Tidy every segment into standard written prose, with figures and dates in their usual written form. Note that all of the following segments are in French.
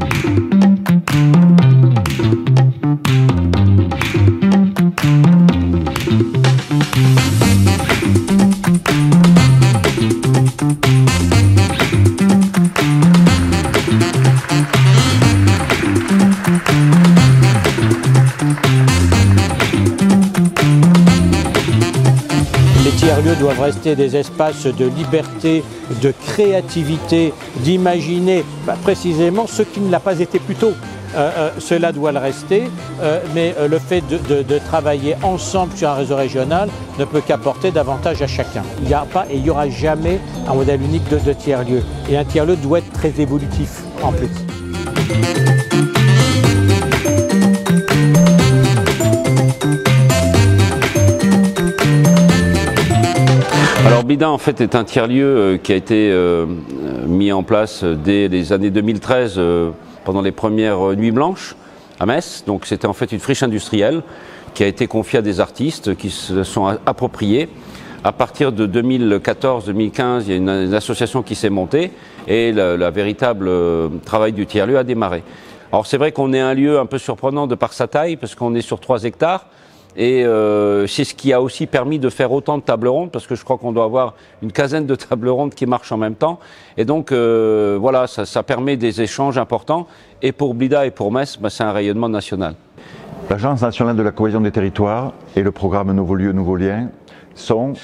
Les tiers-lieux doivent rester des espaces de liberté, de créativité, d'imaginer précisément ce qui ne l'a pas été plus tôt. Cela doit le rester, mais le fait de travailler ensemble sur un réseau régional ne peut qu'apporter davantage à chacun. Il n'y a pas et il n'y aura jamais un modèle unique de tiers-lieu. Et un tiers-lieu doit être très évolutif en plus. Alors Blida en fait est un tiers-lieu qui a été mis en place dès les années 2013 pendant les premières nuits blanches à Metz. Donc c'était en fait une friche industrielle qui a été confiée à des artistes qui se sont appropriés. À partir de 2014-2015, il y a une association qui s'est montée et le véritable travail du tiers-lieu a démarré. Alors c'est vrai qu'on est un lieu un peu surprenant de par sa taille parce qu'on est sur 3 hectares. Et c'est ce qui a aussi permis de faire autant de tables rondes, parce que je crois qu'on doit avoir une quinzaine de tables rondes qui marchent en même temps. Et donc voilà, ça permet des échanges importants. Et pour Blida et pour Metz, c'est un rayonnement national. L'Agence nationale de la cohésion des territoires et le programme Nouveaux lieux, nouveaux liens sont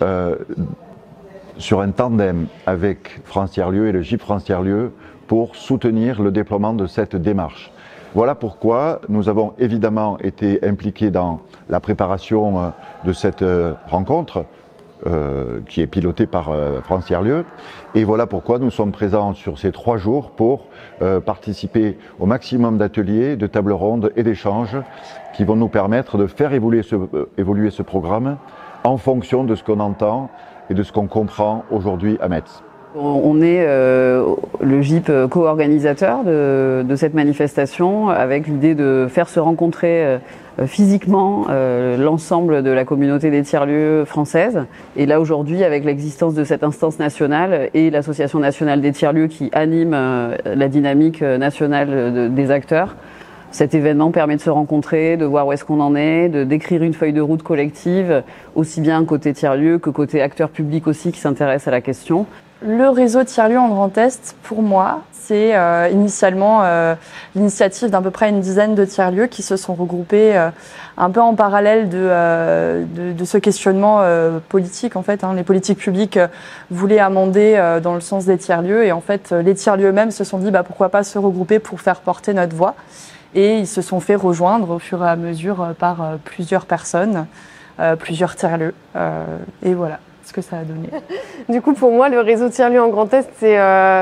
sur un tandem avec France Tiers-Lieux et le GIP France Tiers-Lieux pour soutenir le déploiement de cette démarche. Voilà pourquoi nous avons évidemment été impliqués dans la préparation de cette rencontre qui est pilotée par France Tiers-Lieux. Et voilà pourquoi nous sommes présents sur ces 3 jours pour participer au maximum d'ateliers, de tables rondes et d'échanges qui vont nous permettre de faire évoluer ce programme en fonction de ce qu'on entend et de ce qu'on comprend aujourd'hui à Metz. On est le GIP co-organisateur de cette manifestation avec l'idée de faire se rencontrer physiquement l'ensemble de la communauté des tiers-lieux française. Et là aujourd'hui, avec l'existence de cette instance nationale et l'Association nationale des tiers-lieux qui anime la dynamique nationale des acteurs, cet événement permet de se rencontrer, de voir où est-ce qu'on en est, de décrire une feuille de route collective, aussi bien côté tiers-lieux que côté acteurs publics aussi qui s'intéressent à la question. Le réseau tiers-lieux en Grand Est, pour moi, c'est initialement l'initiative d'à peu près une dizaine de tiers-lieux qui se sont regroupés un peu en parallèle de ce questionnement politique. En fait, les politiques publiques voulaient amender dans le sens des tiers-lieux et en fait, les tiers-lieux eux-mêmes se sont dit pourquoi pas se regrouper pour faire porter notre voix. Et ils se sont fait rejoindre au fur et à mesure par plusieurs personnes, plusieurs tiers-lieux. Et voilà ce que ça a donné. Du coup, pour moi, le réseau tiers-lieux en Grand Est, c'est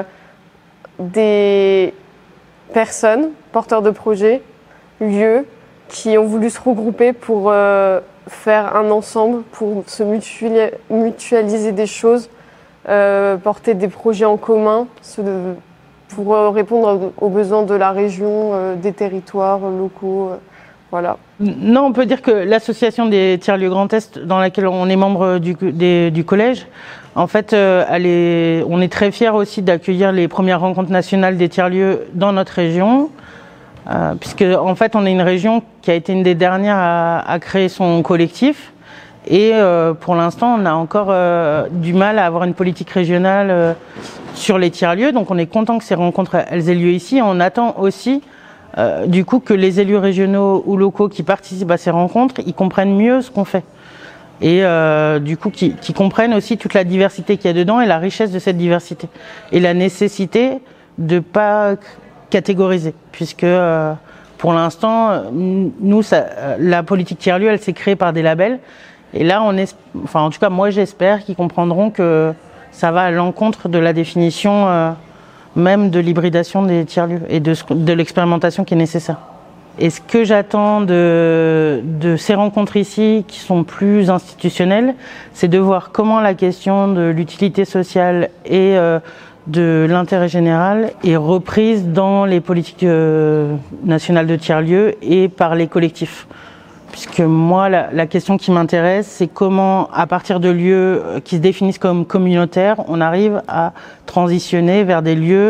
des personnes, porteurs de projets, lieux, qui ont voulu se regrouper pour faire un ensemble, pour se mutualiser des choses, porter des projets en commun, pour répondre aux besoins de la région, des territoires locaux. Voilà. Non, on peut dire que l'association des tiers-lieux Grand Est, dans laquelle on est membre du collège, en fait, on est très fiers aussi d'accueillir les premières rencontres nationales des tiers-lieux dans notre région, puisque en fait, on est une région qui a été une des dernières à créer son collectif. Et pour l'instant, on a encore du mal à avoir une politique régionale sur les tiers-lieux. Donc on est content que ces rencontres elles aient lieu ici. On attend aussi du coup que les élus régionaux ou locaux qui participent à ces rencontres, ils comprennent mieux ce qu'on fait. Et du coup qui comprennent aussi toute la diversité qu'il y a dedans et la richesse de cette diversité. Et la nécessité de ne pas catégoriser. Puisque pour l'instant, nous, la politique tiers-lieu, elle s'est créée par des labels. Et là, en tout cas, moi, j'espère qu'ils comprendront que ça va à l'encontre de la définition même de l'hybridation des tiers-lieux et de l'expérimentation qui est nécessaire. Et ce que j'attends de ces rencontres ici, qui sont plus institutionnelles, c'est de voir comment la question de l'utilité sociale et de l'intérêt général est reprise dans les politiques nationales de tiers-lieux et par les collectifs. Puisque moi, la question qui m'intéresse, c'est comment, à partir de lieux qui se définissent comme communautaires, on arrive à transitionner vers des lieux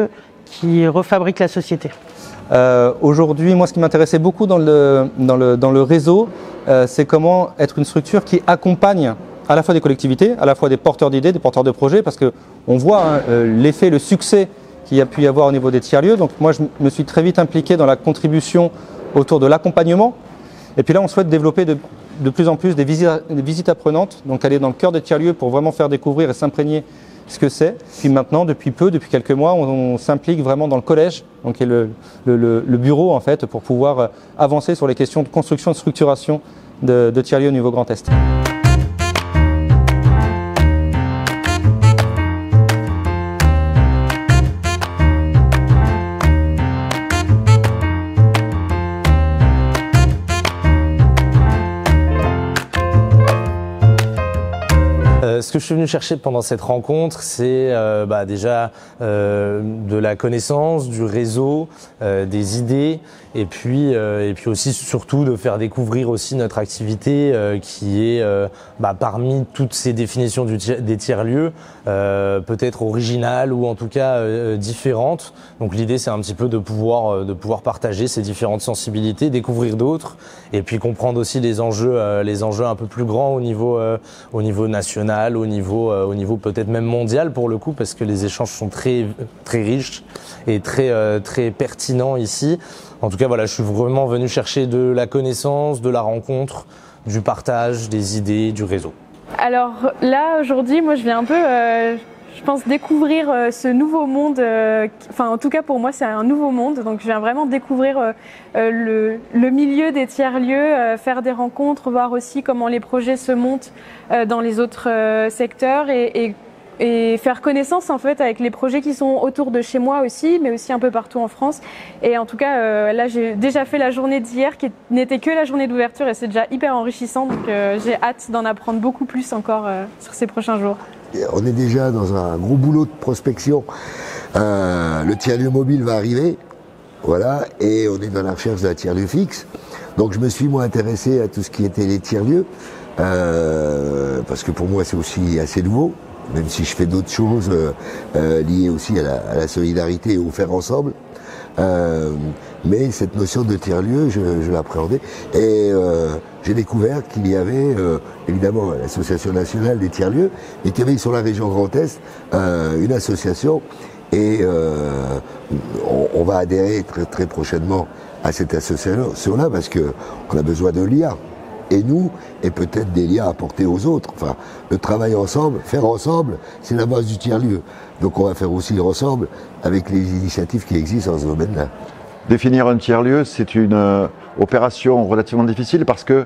qui refabrique la société. Aujourd'hui, moi, ce qui m'intéressait beaucoup dans le réseau, c'est comment être une structure qui accompagne à la fois des collectivités, à la fois des porteurs d'idées, des porteurs de projets, parce qu'on voit l'effet, le succès qu'il y a pu y avoir au niveau des tiers-lieux. Donc moi, je me suis très vite impliqué dans la contribution autour de l'accompagnement. Et puis là, on souhaite développer de plus en plus des visites apprenantes, donc aller dans le cœur des tiers-lieux pour vraiment faire découvrir et s'imprégner ce que c'est. Puis maintenant, depuis quelques mois, on s'implique vraiment dans le collège, donc qui est le bureau en fait, pour pouvoir avancer sur les questions de construction et de structuration de tiers-lieux au niveau Grand Est. Ce que je suis venu chercher pendant cette rencontre, c'est déjà de la connaissance, du réseau, des idées, et puis aussi surtout de faire découvrir aussi notre activité qui est parmi toutes ces définitions des tiers-lieux, peut-être originale ou en tout cas différente. Donc l'idée c'est un petit peu de pouvoir partager ces différentes sensibilités, découvrir d'autres, et puis comprendre aussi les enjeux un peu plus grands au niveau national, au niveau peut-être même mondial pour le coup, parce que les échanges sont très très riches et très pertinents ici. En tout cas, voilà, je suis vraiment venu chercher de la connaissance, de la rencontre, du partage, des idées, du réseau. Alors là, aujourd'hui, moi, je viens un peu, je pense, découvrir ce nouveau monde. Enfin, en tout cas, pour moi, c'est un nouveau monde. Donc, je viens vraiment découvrir le milieu des tiers-lieux, faire des rencontres, voir aussi comment les projets se montent dans les autres secteurs et faire connaissance en fait avec les projets qui sont autour de chez moi aussi, mais aussi un peu partout en France. Et en tout cas, là, j'ai déjà fait la journée d'hier qui n'était que la journée d'ouverture et c'est déjà hyper enrichissant. Donc, j'ai hâte d'en apprendre beaucoup plus encore sur ces prochains jours. On est déjà dans un gros boulot de prospection. Le tiers-lieu mobile va arriver, voilà, et on est dans la recherche d'un tiers-lieu fixe. Donc, je me suis moi intéressé à tout ce qui était les tiers-lieux, parce que pour moi, c'est aussi assez nouveau. Même si je fais d'autres choses liées aussi à la solidarité et au faire ensemble. Mais cette notion de tiers-lieu, je l'appréhendais. Et j'ai découvert qu'il y avait, évidemment, l'Association nationale des tiers-lieux, mais qu'il y avait sur la région Grand Est une association. Et on va adhérer très, très prochainement à cette association-là parce qu'on a besoin de l'IA. Et nous, et peut-être des liens à apporter aux autres. Enfin, le travail ensemble, faire ensemble, c'est la base du tiers-lieu. Donc on va faire aussi ensemble avec les initiatives qui existent dans ce domaine-là. Définir un tiers-lieu, c'est une opération relativement difficile parce que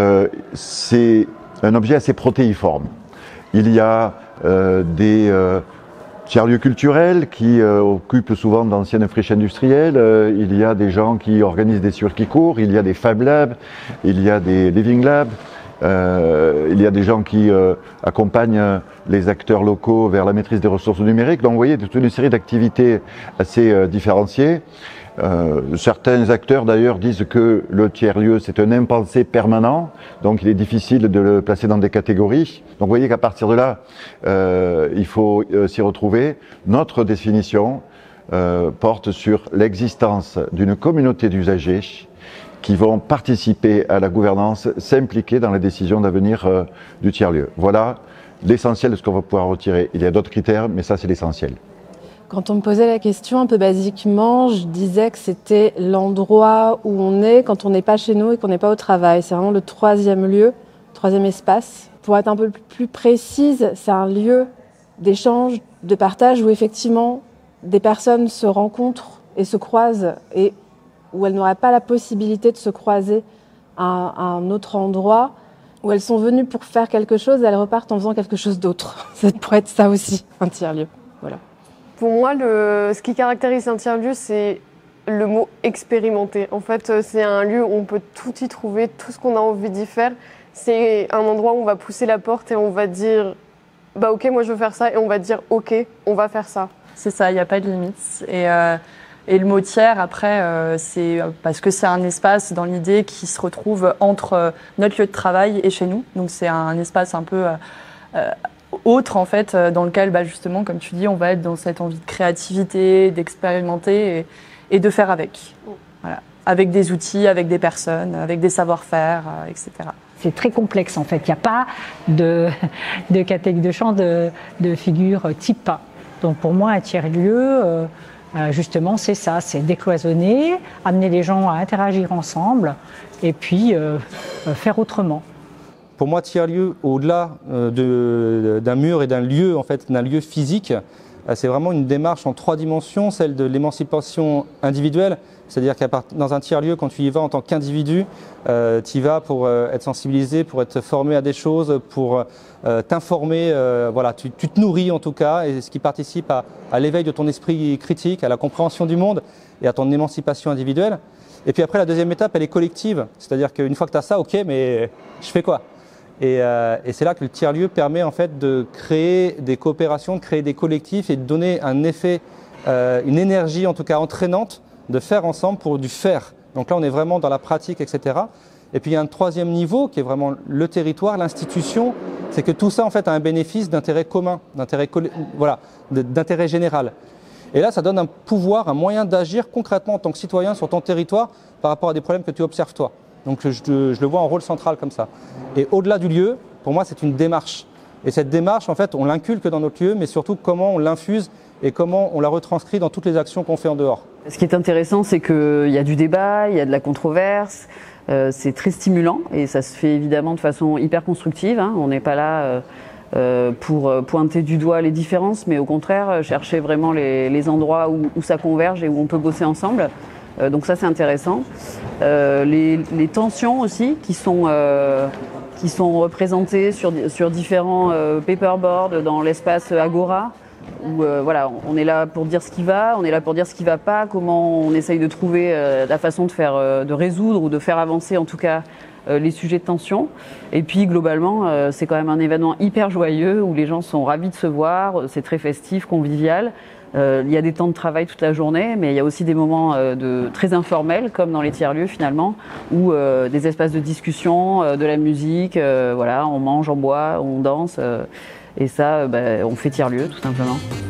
c'est un objet assez protéiforme. Il y a des tiers-lieux culturels qui occupent souvent d'anciennes friches industrielles, il y a des gens qui organisent des circuits courts, il y a des Fab Labs, il y a des Living Labs, il y a des gens qui accompagnent les acteurs locaux vers la maîtrise des ressources numériques. Donc vous voyez, toute une série d'activités assez différenciées. Certains acteurs d'ailleurs disent que le tiers-lieu c'est un impensé permanent, donc il est difficile de le placer dans des catégories. Donc vous voyez qu'à partir de là, il faut s'y retrouver. Notre définition porte sur l'existence d'une communauté d'usagers qui vont participer à la gouvernance, s'impliquer dans les décisions d'avenir du tiers-lieu. Voilà l'essentiel de ce qu'on va pouvoir retirer. Il y a d'autres critères, mais ça c'est l'essentiel. Quand on me posait la question un peu basiquement, je disais que c'était l'endroit où on est quand on n'est pas chez nous et qu'on n'est pas au travail. C'est vraiment le troisième lieu, troisième espace. Pour être un peu plus précise, c'est un lieu d'échange, de partage où effectivement des personnes se rencontrent et se croisent et où elles n'auraient pas la possibilité de se croiser à un autre endroit, où elles sont venues pour faire quelque chose et elles repartent en faisant quelque chose d'autre. Ça pourrait être ça aussi, un tiers-lieu. Voilà. Pour moi, ce qui caractérise un tiers-lieu, c'est le mot expérimenter. En fait, c'est un lieu où on peut tout y trouver, tout ce qu'on a envie d'y faire. C'est un endroit où on va pousser la porte et on va dire « bah ok, moi je veux faire ça » et on va dire « ok, on va faire ça ». C'est ça, il n'y a pas de limite. Et le mot tiers, après, c'est parce que c'est un espace dans l'idée qui se retrouve entre notre lieu de travail et chez nous. Donc c'est un espace un peu autre en fait, dans lequel justement, comme tu dis, on va être dans cette envie de créativité, d'expérimenter et de faire avec. Voilà. Avec des outils, avec des personnes, avec des savoir-faire, etc. C'est très complexe en fait. Il n'y a pas de catégorie de champ de figure type A. Donc pour moi, un tiers-lieu, justement, c'est ça, c'est décloisonner, amener les gens à interagir ensemble et puis faire autrement. Pour moi, tiers-lieu, au-delà d'un mur et d'un lieu, en fait, d'un lieu physique, c'est vraiment une démarche en 3 dimensions, celle de l'émancipation individuelle. C'est-à-dire que dans un tiers-lieu, quand tu y vas en tant qu'individu, tu y vas pour être sensibilisé, pour être formé à des choses, pour t'informer. Voilà, tu te nourris en tout cas, et ce qui participe à l'éveil de ton esprit critique, à la compréhension du monde et à ton émancipation individuelle. Et puis après, la deuxième étape, elle est collective. C'est-à-dire qu'une fois que tu as ça, ok, mais je fais quoi ? Et c'est là que le tiers-lieu permet en fait de créer des coopérations, de créer des collectifs et de donner un effet, une énergie en tout cas entraînante de faire ensemble pour du faire. Donc là, on est vraiment dans la pratique, etc. Et puis il y a un troisième niveau qui est vraiment le territoire, l'institution. C'est que tout ça en fait a un bénéfice d'intérêt commun, d'intérêt général. Et là, ça donne un pouvoir, un moyen d'agir concrètement en tant que citoyen sur ton territoire par rapport à des problèmes que tu observes toi. Donc je le vois en rôle central comme ça. Et au-delà du lieu, pour moi, c'est une démarche. Et cette démarche, en fait, on l'inculque dans notre lieu, mais surtout comment on l'infuse et comment on la retranscrit dans toutes les actions qu'on fait en dehors. Ce qui est intéressant, c'est qu'il y a du débat, il y a de la controverse, c'est très stimulant et ça se fait évidemment de façon hyper constructive. Hein. On n'est pas là pour pointer du doigt les différences, mais au contraire, chercher vraiment les endroits où ça converge et où on peut bosser ensemble. Donc ça, c'est intéressant. Les tensions aussi qui sont représentées sur différents paperboards dans l'espace Agora, où voilà, on est là pour dire ce qui va, on est là pour dire ce qui va pas, comment on essaye de trouver la façon de résoudre ou de faire avancer en tout cas les sujets de tension. Et puis globalement, c'est quand même un événement hyper joyeux où les gens sont ravis de se voir, c'est très festif, convivial. Il y a des temps de travail toute la journée, mais il y a aussi des moments très informels, comme dans les tiers-lieux finalement, où des espaces de discussion, de la musique, voilà, on mange, on boit, on danse, et ça, on fait tiers-lieu tout simplement.